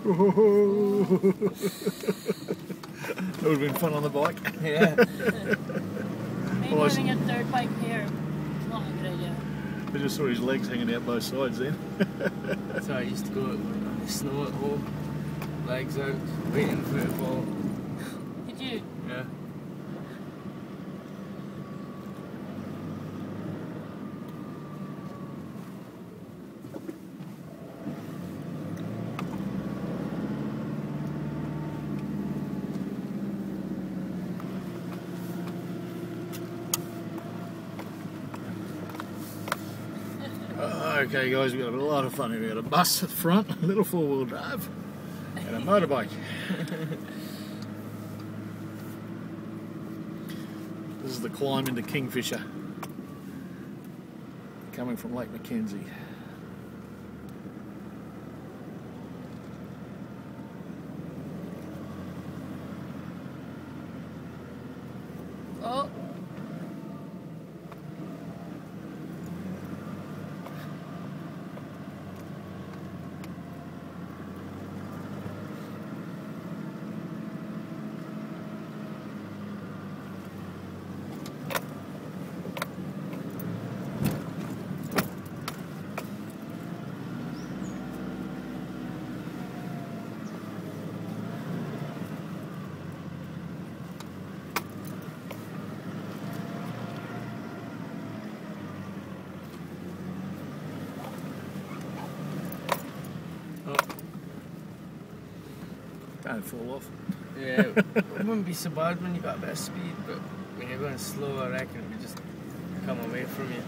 That would have been fun on the bike. Yeah. Maybe having a third bike here is not a good idea. I just saw his legs hanging out both sides then. So I used to go on the snow at home, legs out, waiting for it to fall. Did you? Yeah. Okay guys, we've got a lot of fun here. We've got a bus at the front, a little four-wheel drive, and a motorbike. This is the climb into Kingfisher, coming from Lake Mackenzie. Oh. Don't fall off. Yeah, it wouldn't be so bad when you got a bit of speed, but when you're going slow, I reckon it would just come away from you.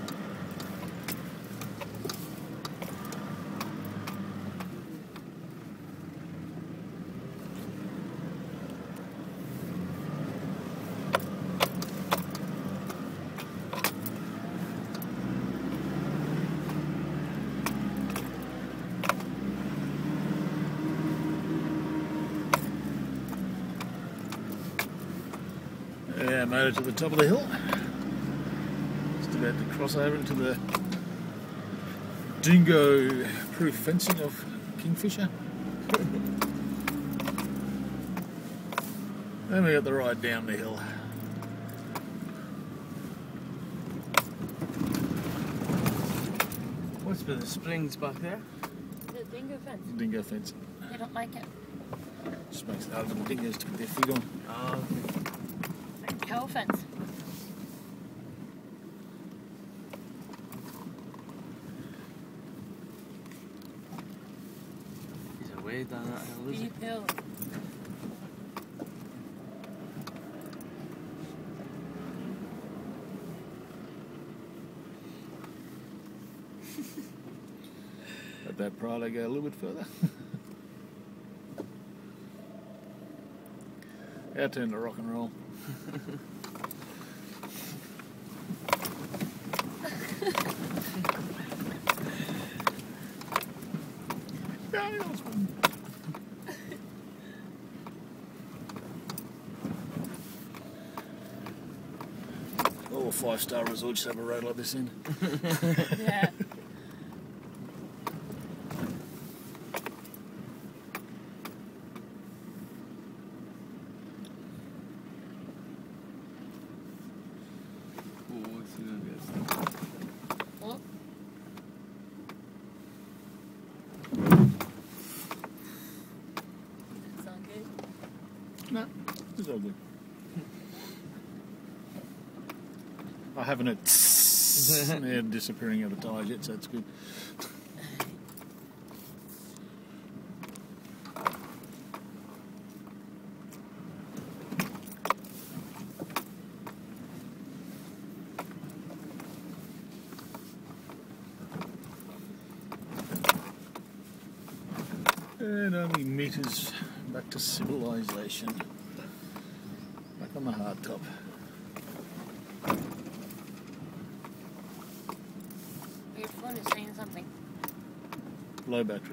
Yeah, made it to the top of the hill. Just about to cross over into the dingo-proof fencing of Kingfisher. Then we got the ride down the hill. What's with the springs back there? The dingo fence. Dingo fence. They don't like it. Just makes the other dingoes to put their feet on. Oh, okay. Like cow fence. He's away down that hill, is he? Steep hill. Let that Prado go a little bit further. Our turn to rock and roll. Yeah, that was fun. All 5-star resorts have a road like this in. Yeah. Oh, what's he gonna get? Oh. That sound good? No, it's all good. I haven't had they're disappearing out of the tyres yet, so it's good. And only meters back to civilization. Back on the hard top. Your phone is saying something. Low battery.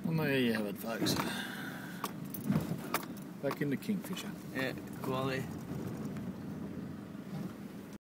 Well, there you have it, folks. Back into Kingfisher. Yeah, quality.